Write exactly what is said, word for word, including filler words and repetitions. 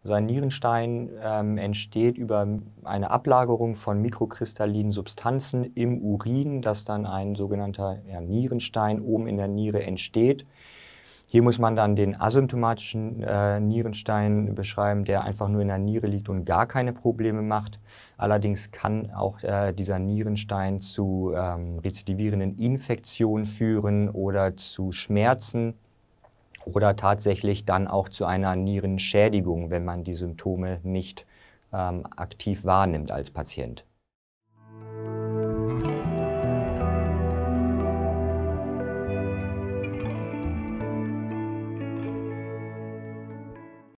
So ein Nierenstein ähm, entsteht über eine Ablagerung von mikrokristallinen Substanzen im Urin, dass dann ein sogenannter ja, Nierenstein oben in der Niere entsteht. Hier muss man dann den asymptomatischen äh, Nierenstein beschreiben, der einfach nur in der Niere liegt und gar keine Probleme macht. Allerdings kann auch äh, dieser Nierenstein zu ähm, rezidivierenden Infektionen führen oder zu Schmerzen oder tatsächlich dann auch zu einer Nierenschädigung, wenn man die Symptome nicht ähm, aktiv wahrnimmt als Patient.